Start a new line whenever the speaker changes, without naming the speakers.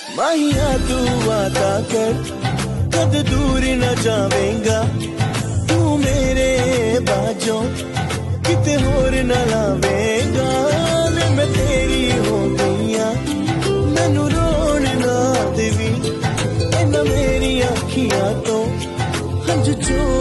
माहिया तू वादा कर, कद दूर न जावेगा, तू मेरे बाजों किते होर न लावेगा। मैं तेरी हो गईया, मैनू रोन ना देवी, इन्हां मेरी अखियां तो हंझ चो